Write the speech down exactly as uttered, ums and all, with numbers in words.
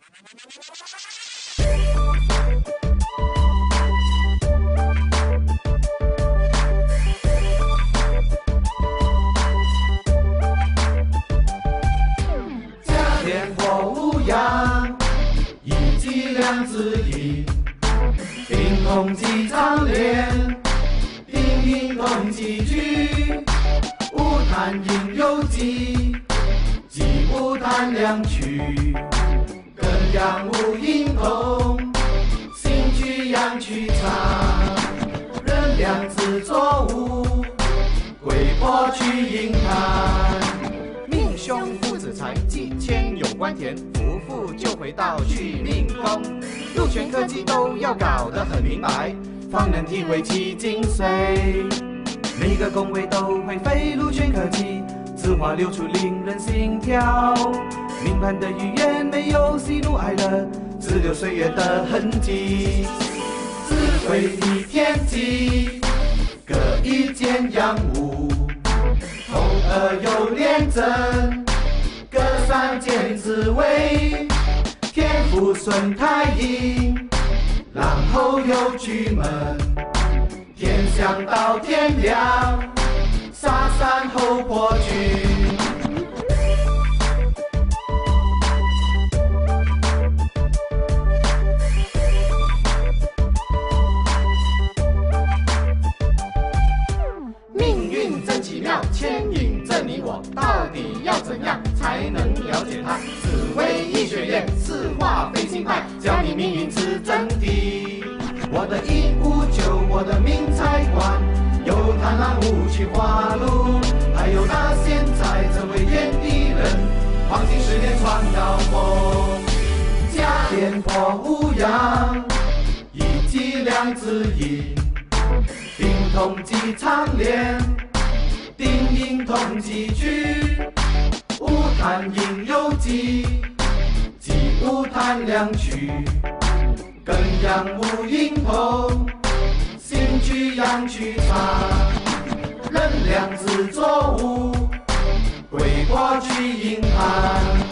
天火无恙，一剂两字一，病痛即常连，定因痛即居，无痰应有疾，疾无痰两取，根阳无阴痛，心居阳去长，人两字作物，鬼魄去阴痰。 命凶父子财，忌迁有关田，夫妇就回到去命宫。禄权科技都要搞得很明白，方能体会其精髓。每个宫位都会飞禄权科技，字画流出令人心跳。命盘的语言没有喜怒哀乐，只留岁月的痕迹。 子会替天机，各一件阳物。 同而有廉贞，各三件紫薇，天府顺太阴，然后有巨门，天相到天亮，杀山后破军。 牵引着你我，到底要怎样才能了解它？紫微医学院四化飞行派，教你命运之真谛。 我的一五九，我的命财官，有贪婪无趣花路，还有那现在这位天地人，黄金十年传到梦。家天破无恙，一剂两字饮，病痛即常连。 定因痛即居，无痰应有疾，疾无痰两取，根阳无阴痛，心居阳去长，人两字作物，鬼魄去阴寒。